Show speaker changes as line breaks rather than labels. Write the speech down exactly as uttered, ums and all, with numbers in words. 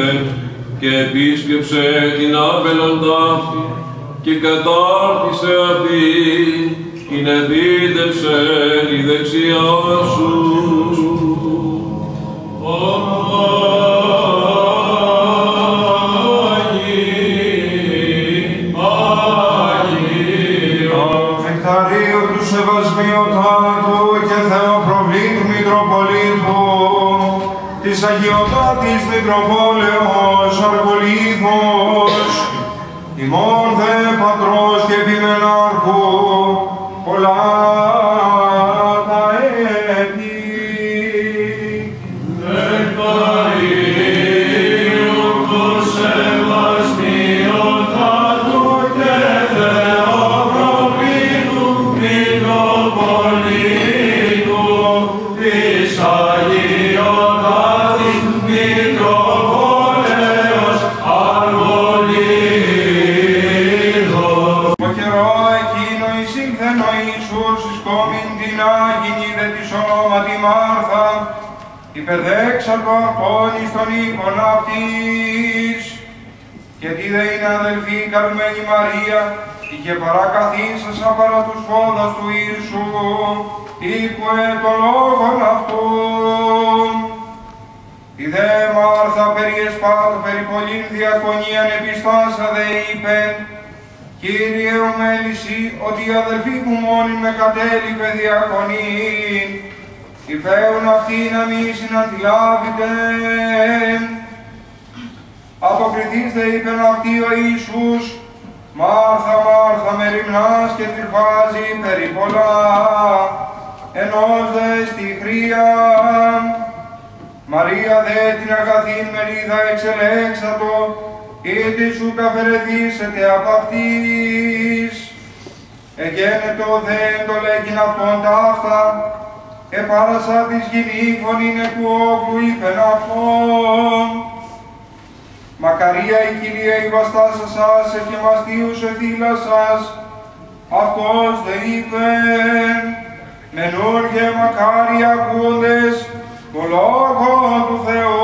είπε και επίσκεψε την άπελον ταύτη και κατάρτισε αυτήν, την επίτευσε η δεξιά σου.
Νεκταρίου του Σεβασμιωτάτου και Θεοπροβλήτου Μητροπολίτου της Αγιωτάτης Μητροπόλεως Αργολήθος, ημών δε Πατρός και Επιμενάρχου πολλά τα έτη.
Νεκταρίου του Σεβασμιωτάτου και Θεοπροβλήτου Μητροπολίτου της Αγιωτάτης Μητροπόλεως Αργολήθος.
Ο καιρό εκείνο εισήλθεν ο Ιησούς εις κόμην την Άγινη δε της ονόματι Μάρθα, υπεδέξατο αυτόν εις τον οίκον αυτής. Και τι δε είναι αδελφή καλουμένη Μαρία, είχε παρακαθήσασα παρά τους πόδας του Ιησού, ήκουε το λόγον αυτούν. Η δε Μάρθα περί εσπάτου περί πολλήν διακονίαν επιστάσα δε είπεν, Κύριε ομέληση, ότι η αδελφή μου μόνη με κατέλειπε διακονήν, υπέουν αυτή να μη συναντιλάβετε. Αποκριθείς δε είπεν αυτή ο Ιησούς, Μάρθα, Μάρθα, με ρημνάς και τρυφάζει περί πολλά, ενός δε στη χρία. Μαρία δε την αγαθήν μερίδα εξελέξατο, είτε σου καφερεθήσετε απ' αυτής. Εγένετο δε το λέγειν αυτόν ταύτα, επάρασα της γυνή φωνήν του όπλου είπεν αυτόν. Μακαρία η Κυρία η βαστάσα σας και μαστίουσε θύλα σας, αυτός δε είπεν, μενούργε μακάρι ακούοντες το λόγο του Θεού.